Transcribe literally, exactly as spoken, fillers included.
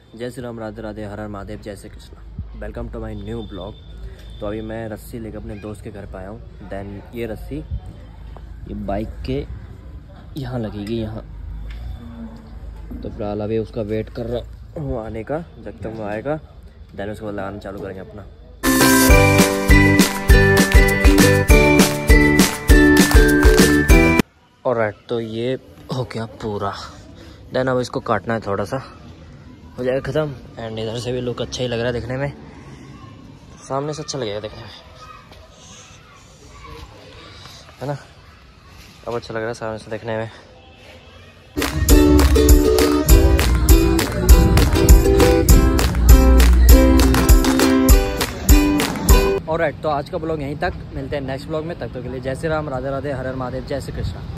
जय श्री राम, राधे राधे, हर हर महादेव, जय Shri Krishna. Welcome to my new blog. तो अभी मैं रस्सी लेकर अपने दोस्त के घर पे आया हूँ। देन ये रस्सी ये बाइक के यहाँ लगेगी, यहाँ। तो फिलहाल अभी उसका वेट कर रहा हूँ आने का, जब तक वो आएगा देन उसको लगाना चालू करेंगे अपना। ऑलराइट, तो ये हो गया पूरा। देन अब इसको काटना है, थोड़ा सा हो जाएगा ख़त्म। एंड इधर से भी लुक अच्छा ही लग रहा है देखने में, सामने से अच्छा लगेगा देखने में, है ना। अब अच्छा लग रहा है सामने से देखने में। ऑलराइट, तो आज का ब्लॉग यहीं तक, मिलते हैं नेक्स्ट ब्लॉग में। तब तक के लिए जय श्री राम, राधे राधे, हर हर महादेव, जय श्री कृष्णा।